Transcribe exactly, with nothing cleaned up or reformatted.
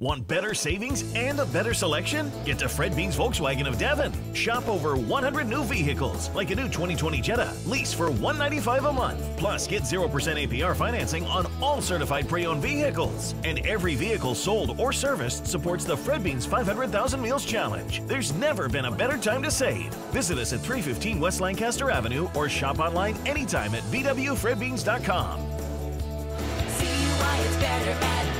Want better savings and a better selection? Get to Fred Bean's Volkswagen of Devon. Shop over one hundred new vehicles, like a new twenty twenty Jetta. Lease for one hundred ninety-five dollars a month. Plus, get zero percent A P R financing on all certified pre-owned vehicles. And every vehicle sold or serviced supports the Fred Bean's five hundred thousand Meals Challenge. There's never been a better time to save. Visit us at three fifteen West Lancaster Avenue or shop online anytime at v w fred beans dot com. See why it's better at